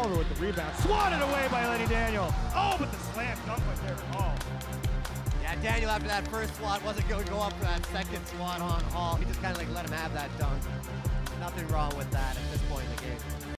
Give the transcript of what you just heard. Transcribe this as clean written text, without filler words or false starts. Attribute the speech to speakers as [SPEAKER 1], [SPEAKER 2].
[SPEAKER 1] Oliver with the rebound. Swatted away by Lenny Daniel. Oh, but the slam dunk was there. Oh.
[SPEAKER 2] Yeah, Daniel after that first swat wasn't going to go up for that second swat on Hall. He just kind of like let him have that dunk. Nothing wrong with that at this point in the game.